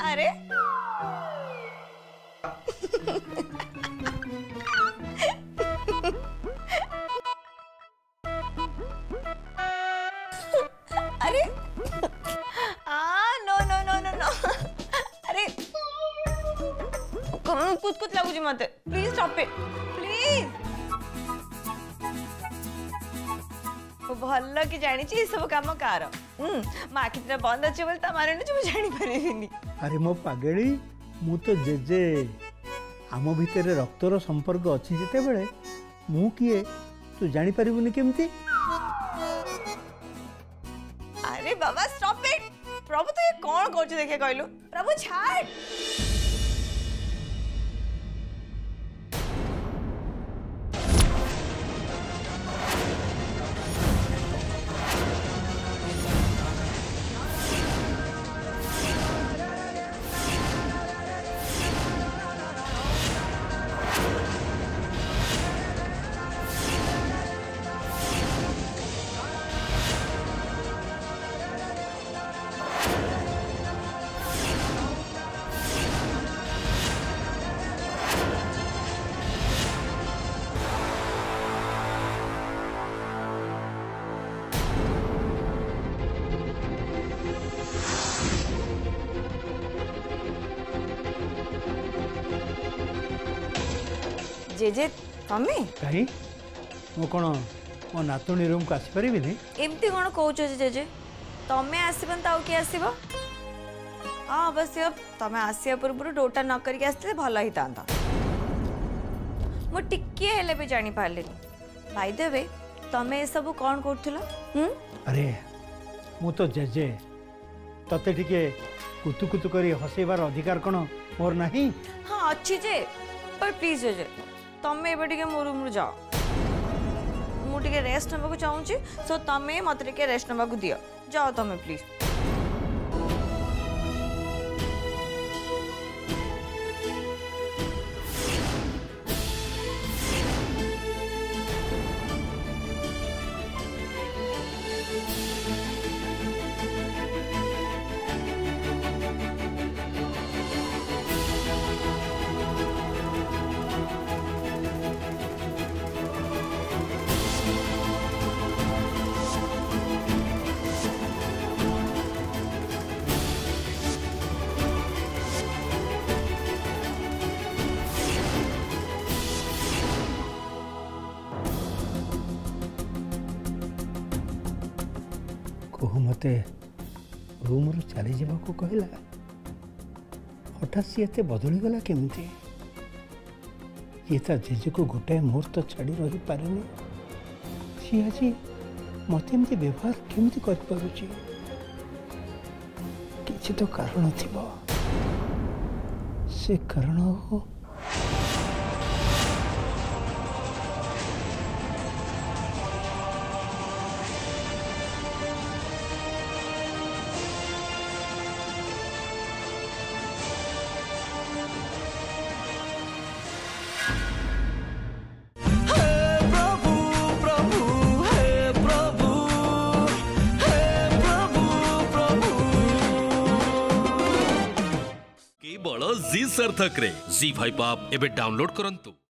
अरे अरे no no no no no अरे कुछ कुछ लगुच मत प्लीज स्टॉप इट प्लीज भल कि जानी सब कम कार माँ कितना बंद अच्छे बोल मारे जानी पारे। अरे मो पागेली मु तो जेजे आम भितर रक्तर संपर्क अच्छी जिते बड़े मु किए तू जानी पारिबुनी केमती। अरे बाबा स्टॉप इट प्रभु तो ये कौन कौच देखे कहलु प्रभु छाड़। जेजे तमे कहीं मो कौन मो नातुणी रूम को आसी परिबिनी एमती कौन कहूच जेजे तमे आसबन ताऊ किए आसब। हाँ अवश्य तमे आसिया पूर्व डोटा न करके आसते भल ही था मु टिके हेले भी जानी पारलेनी भाई देवे तमे सब कौन करथुलो। अरे मु तो जेजे तते टिके कुतु कुतु करी हसेबार अधिकार कौन मोर नहीं। हाँ अच्छी जे पर प्लीज जेजे तमे एबे टिके मो रूम जाओ मु टिके रेस्ट नबा चाहूँगी सो तमे मत टिके रेस्ट नबा दियो जाओ तमे प्लीज। कहू मते रूम रु चली जावाक कहला हठात सी एते बदली गला केमती। ये ता जेजे को गोटाए मुहूर्त छाड़ी रही पारेनी सी आज मत एमती व्यवहार केमती कर पारुची किसी तो कारण थिबो से कारण हो। केवल जी सार्थक रे जी5 ऐप एबे डाउनलोड करंतु।